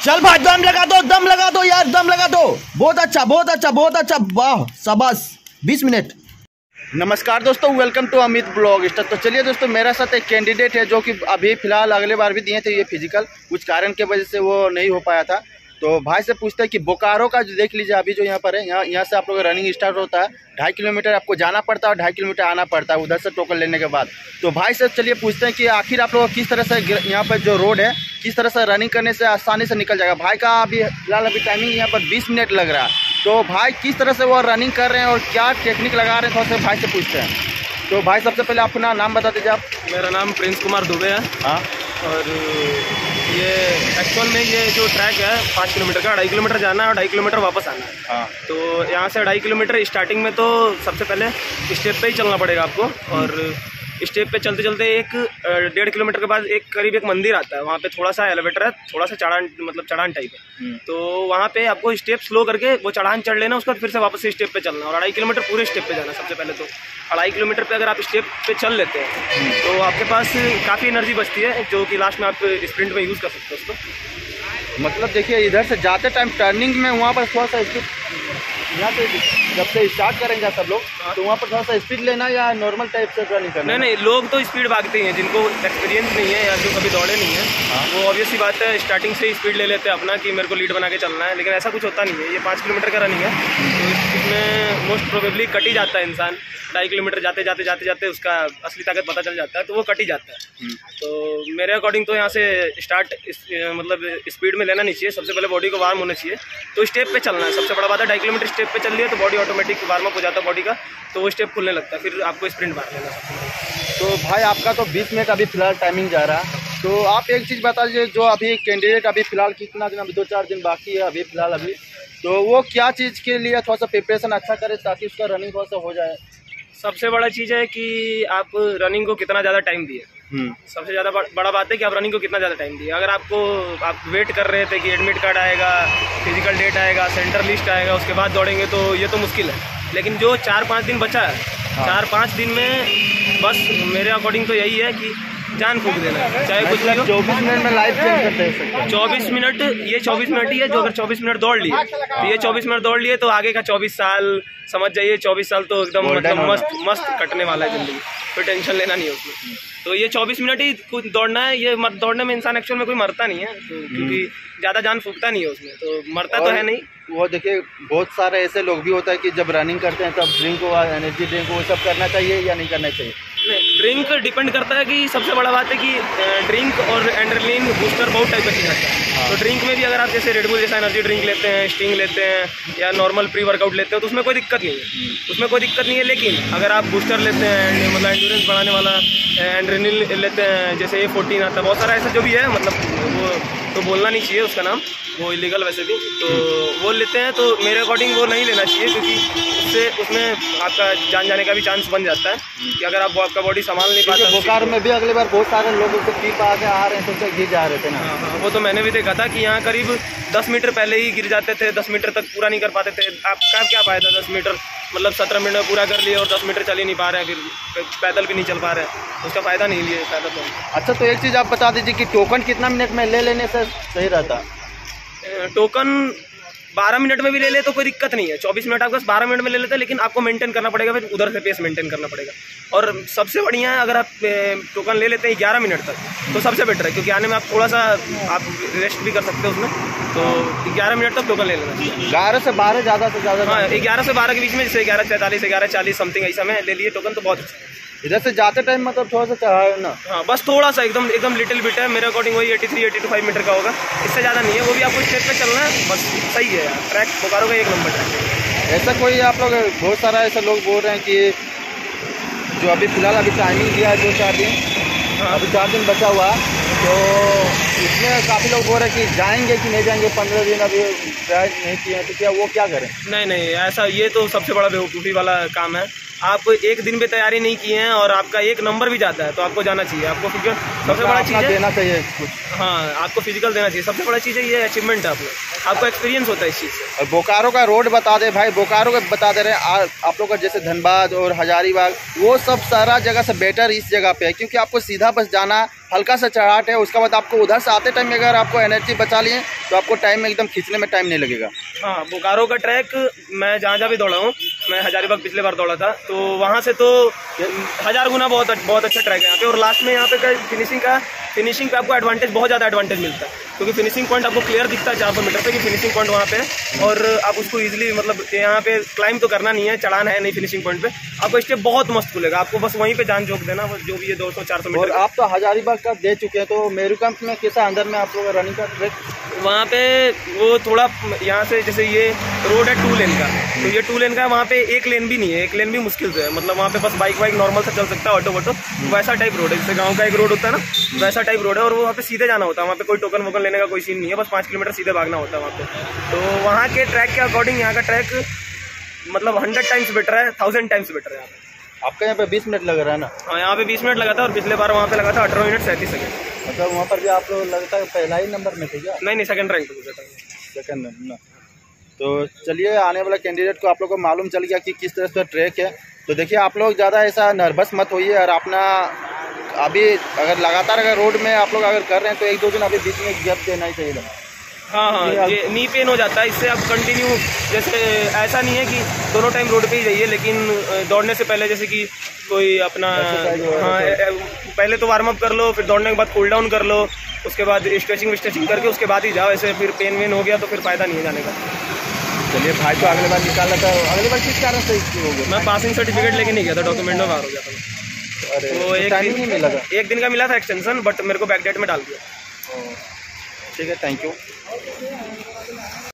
चल भाई दम लगा दो यार, दम लगा दो। बहुत अच्छा बहुत अच्छा बहुत अच्छा, वाह शाबाश। 20 मिनट। नमस्कार दोस्तों, welcome to Amit blog star. तो चलिए दोस्तों, मेरे साथ एक कैंडिडेट है जो कि अभी फिलहाल अगले बार भी दिए थे ये फिजिकल, कुछ कारण के वजह से वो नहीं हो पाया था। तो भाई से पूछते हैं कि बोकारो का जो देख लीजिए अभी जो यहाँ पर है, यहाँ से आप लोग रनिंग स्टार्ट होता है। 2.5 किलोमीटर आपको जाना पड़ता है और 2.5 किलोमीटर आना पड़ता है उधर से टोकन लेने के बाद। तो भाई से चलिए पूछते हैं कि आखिर आप लोग किस तरह से यहाँ पर जो रोड है, किस तरह से रनिंग करने से आसानी से निकल जाएगा। भाई का अभी फिलहाल अभी टाइमिंग यहाँ पर 20 मिनट लग रहा है। तो भाई किस तरह से वो रनिंग कर रहे हैं और क्या टेक्निक लगा रहे हैं, थोड़ा सा भाई से पूछते हैं। तो भाई सबसे पहले अपना नाम बता दीजिए आप। मेरा नाम प्रिंस कुमार दुबे है। हाँ, और ये एक्चुअल में ये जो ट्रैक है 5 किलोमीटर का, 2.5 किलोमीटर जाना है और 2.5 किलोमीटर वापस आना है। हाँ। तो यहाँ से 2.5 किलोमीटर स्टार्टिंग में तो सबसे पहले स्टेप पे ही चलना पड़ेगा आपको। और स्टेप पे चलते चलते 1.5 किलोमीटर के बाद करीब एक मंदिर आता है, वहाँ पे थोड़ा सा एलिवेटर है, थोड़ा सा चढ़ान, मतलब चढ़ान टाइप है। तो वहाँ पे आपको स्टेप स्लो करके वो चढ़ान चढ़ लेना, उसके बाद फिर से वापस से स्टेप पे चलना और 2.5 किलोमीटर पूरे स्टेप पे जाना। सबसे पहले तो 2.5 किलोमीटर पे अगर आप स्टेप पे चल लेते हैं तो आपके पास काफ़ी एनर्जी बचती है, जो कि लास्ट में आप स्प्रिंट में यूज़ कर सकते हो उसको। मतलब देखिए इधर से जाते टाइम टर्निंग में वहाँ पर थोड़ा सा स्पीड, यहाँ से जब से स्टार्ट करेंगे सब लोग तो वहाँ पर थोड़ा सा स्पीड लेना या नॉर्मल टाइप से रनिंग करना? नहीं, लोग तो स्पीड भागते ही हैं, जिनको एक्सपीरियंस नहीं है या जो कभी दौड़े नहीं है। हाँ। वो ऑब्वियस सी बात है, स्टार्टिंग से ही स्पीड ले लेते हैं अपना कि मेरे को लीड बना के चलना है, लेकिन ऐसा कुछ होता नहीं है। ये 5 किलोमीटर का रनिंग है, तो इसमें मोस्ट प्रोबेबली कट ही जाता है इंसान। 2.5 किलोमीटर जाते जाते उसका असली ताकत पता चल जाता है, तो वो कट ही जाता है। तो मेरे अकॉर्डिंग तो यहाँ से स्टार्ट मतलब स्पीड में लेना नहीं चाहिए। सबसे पहले बॉडी को वार्म होना चाहिए, तो स्टेप पे चलना है। सबसे बड़ा बात है 2.5 किलोमीटर स्टेप पे चल लिया तो बॉडी ऑटोमेटिक वार्म अप हो जाता है बॉडी का, तो वो स्टेप खुलने लगता है, फिर आपको स्प्रिंट मार लेना। तो भाई आपका तो 20 मिनट अभी फिलहाल टाइमिंग जा रहा है। तो आप एक चीज़ बता दीजिए, जो अभी कैंडिडेट अभी फिलहाल कितना दिन, अभी 2-4 दिन बाकी है अभी फिलहाल अभी, तो वो क्या चीज़ के लिए थोड़ा सा प्रिपरेशन अच्छा करे ताकि उसका रनिंग थोड़ा सा हो जाए? सबसे बड़ा चीज़ है कि आप रनिंग को कितना ज़्यादा टाइम दिए। सबसे ज़्यादा बड़ा बात है कि आप रनिंग को कितना ज़्यादा टाइम दिए। अगर आप वेट कर रहे थे कि एडमिट कार्ड आएगा, फिजिकल डेट आएगा, सेंटर लिस्ट आएगा, उसके बाद दौड़ेंगे, तो ये तो मुश्किल है। लेकिन जो 4-5 दिन बचा है, 4-5 दिन में बस मेरे अकॉर्डिंग तो यही है कि जान फूंक देना है, चाहे कुछ भी हो। 24 मिनट में लाइफ चेंज कर दे सकते हैं। 24 मिनट, ये 24 मिनट ही है। जो अगर 24 मिनट दौड़ लिए तो ये 24 मिनट दौड़ लिए तो आगे का 24 साल समझ जाइए। 24 साल तो एकदम मतलब मस्त कटने वाला है जिंदगी, कोई टेंशन लेना नहीं है उसमें। तो ये 24 मिनट ही कुछ दौड़ना है। ये दौड़ने में इंसान एक्चुअल में कोई मरता नहीं है, तो क्योंकि ज़्यादा जान फूकता नहीं है उसमें, तो मरता तो है नहीं। वो देखिए बहुत सारे ऐसे लोग भी होता है कि जब रनिंग करते हैं तब ड्रिंक हो, एनर्जी ड्रिंक वो सब करना चाहिए या नहीं करना चाहिए? नहीं, ड्रिंक डिपेंड करता है कि सबसे बड़ा बात है कि ड्रिंक और एड्रेनलिन बूस्टर बहुत टाइप का चीज़ आता है। तो ड्रिंक में भी अगर आप जैसे रेड बुल जैसा एनर्जी ड्रिंक लेते हैं, स्टिंग लेते हैं या नॉर्मल प्री वर्कआउट लेते हो तो उसमें कोई दिक्कत नहीं है, उसमें कोई दिक्कत नहीं है। लेकिन अगर आप बूस्टर लेते हैं, मतलब एंड्योरेंस बढ़ाने वाला एड्रेनलिन लेते हैं, जैसे A14 आता है, बहुत सारा ऐसा जो भी है, मतलब वो तो बोलना नहीं चाहिए उसका नाम, वो इलीगल वैसे भी, तो वो लेते हैं। तो मेरे अकॉर्डिंग वो नहीं लेना चाहिए, क्योंकि उसमें आपका जान जाने का भी चांस बन जाता है कि अगर आपका बॉडी संभाल नहीं पाता। बोकारो में भी अगली बार बहुत सारे लोग उससे पी पा के आ रहे हैं, तो गिर जा रहे थे ना। हाँ, वो तो मैंने भी देखा था कि यहाँ करीब 10 मीटर पहले ही गिर जाते थे, 10 मीटर तक पूरा नहीं कर पाते थे। आपका क्या फायदा 10 मीटर, मतलब 17 मिनट में पूरा कर लिए और 10 मीटर चल ही नहीं पा रहे हैं, फिर पैदल भी नहीं चल पा रहे हैं, उसका फ़ायदा नहीं लिए पैदल तो। अच्छा, तो एक चीज़ आप बता दीजिए कि टोकन कितना मिनट में ले लेने से सही रहता? टोकन 12 मिनट में भी ले ले तो कोई दिक्कत नहीं है। 24 मिनट आपके पास 12 मिनट में ले लेते हैं, लेकिन आपको मेंटेन करना पड़ेगा, फिर उधर से पेस मेंटेन करना पड़ेगा। और सबसे बढ़िया है अगर आप टोकन ले लेते हैं 11 मिनट तक तो सबसे बेटर है, क्योंकि आने में आप थोड़ा सा आप रेस्ट भी कर सकते हो उसमें। तो 11 मिनट तक टोकन ले लेना चाहिए। 11 से 12 ज़्यादा से ज़्यादा? हाँ, 11 से 12 के बीच में, जैसे 11:43, 11:40 समथिंग ऐसा में ले लिए टोकन तो बहुत अच्छा। इधर से जाते टाइम मतलब थोड़ा सा चढ़ाए ना? हाँ, बस थोड़ा सा एकदम लिटिल बिट है। मेरे अकॉर्डिंग वही 83-85 मीटर का होगा, इससे ज़्यादा नहीं है। वो भी आपको स्टेप पे चलना है, बस सही है यार। ट्रैक बोकारो का 1 नंबर ट्रैक। ऐसा कोई आप लोग, बहुत सारा ऐसा लोग बोल रहे हैं कि जो अभी फिलहाल अभी टाइमिंग दिया है 2-4 दिन, अभी 4 दिन बचा हुआ, तो इसमें काफ़ी लोग बोल रहे हैं कि जाएंगे कि नहीं जाएंगे, 15 दिन अभी ट्राई नहीं किए हैं, तो क्या वो क्या करें? नहीं, ऐसा ये तो सबसे बड़ा बेवकूफ़ी वाला काम है। आप एक दिन में तैयारी नहीं किए हैं और आपका एक नंबर भी जाता है तो आपको जाना चाहिए। आपको फिजिकल सबसे बड़ा चीज़ है देना चाहिए कुछ। हाँ, आपको फिजिकल देना चाहिए, सबसे बड़ा चीज़ है ये अचीवमेंट है आपको एक्सपीरियंस होता है इस चीज़ से। और बोकारो का रोड बता दे भाई, बोकारो का बता दे रहे हैं आप लोग का, जैसे धनबाद और हजारीबाग वो सब सारा जगह से बेटर इस जगह पे है, क्योंकि आपको सीधा बस जाना, हल्का सा चढ़ाट है, उसके बाद आपको उधर से आते टाइम में अगर आपको एनर्जी बचा लिए तो आपको टाइम में एकदम खींचने में टाइम नहीं लगेगा। हाँ, बोकारो का ट्रैक मैं जहाँ भी दौड़ा हूँ, मैं हजारीबाग पिछले बार दौड़ा था, तो वहाँ से तो 1000 गुना बहुत अच्छा ट्रैक है यहाँ पे। और लास्ट में यहाँ पे फिनिशिंग पे आपको एडवांटेज, बहुत ज़्यादा एडवांटेज मिलता है, क्योंकि फिनिशिंग पॉइंट आपको क्लियर दिखता है 400 मीटर पे कि फिनिशिंग पॉइंट वहाँ पे है। और आप उसको इजीली, मतलब यहाँ पे क्लाइंब तो करना नहीं है, चढ़ाना है नहीं फिनिशिंग पॉइंट पे, आपको स्टेप बहुत मस्त खुलेगा, आपको बस वहीं पे जान झोंक देना, बस जो भी है 200-400 मीटर। और आप तो हजारीबाग का दे चुके हैं, तो मेरू कैंप में कैसा अंदर में आप लोग रनिंग का ट्रैक? वहाँ पे वो थोड़ा यहाँ से, जैसे ये रोड है 2 लेन का, तो ये 2 लेन का, वहाँ पे 1 लेन भी नहीं है, 1 लेन भी मुश्किल से है, मतलब वहाँ पे बस बाइक नॉर्मल से चल सकता है, ऑटो वोटो वैसा टाइप रोड है, जैसे गाँव का एक रोड होता है ना, वैसा टाइप रोड है। और वहाँ पे सीधे जाना होता है, वहाँ पे कोई टोकन वोकन लेने का कोई सीन नहीं है, बस 5 किलोमीटर सीधे भागना होता है वहाँ पे। तो वहाँ के ट्रैक के अकॉर्डिंग यहाँ का ट्रैक मतलब 100 टाइम्स बेटर है, 1000 टाइम्स बेटर है यहाँ पे। आपका यहाँ पे 20 मिनट लग रहा है ना? हाँ, यहाँ पे 20 मिनट लगा था और पिछले बार वहाँ पे लगा था 18 मिनट 37 सेकंड। मतलब वहाँ पर भी आप लोग लगता है पहला ही नंबर में थे क्या? नहीं, सेकंड रैंक पे था। सेकंड ना। तो चलिए, आने वाला कैंडिडेट को आप लोग को मालूम चल गया कि किस तरह से ट्रैक है। तो देखिए, आप लोग ज़्यादा ऐसा नर्वस मत होइए, और अपना अभी अगर लगातार अगर रोड में आप लोग अगर कर रहे हैं तो 1-2 दिन अभी बीच में गैप देना ही चाहिए। हाँ, ये नी पेन हो जाता है, इससे आप कंटिन्यू, जैसे ऐसा नहीं है कि दोनों टाइम रोड पे ही जाइए, लेकिन दौड़ने से पहले जैसे कि कोई अपना, हाँ, पहले तो वार्म अप कर लो, फिर दौड़ने के बाद कूल डाउन कर लो, उसके बाद स्ट्रेचिंग करके उसके बाद ही जाओ। ऐसे फिर पेन वेन हो गया तो फिर फ़ायदा नहीं है जाने का। चलिए भाई, तो अगले बार निकाल लेता है। अगले बार किस कारण से हो गया? मैं पासिंग सर्टिफिकेट लेके नहीं गया था, डॉक्यूमेंट में बाहर हो गया था। तो एक दिन का मिला था एक्सटेंशन, बट मेरे को बैक डेट में डाल दिया। ठीक है, थैंक यू।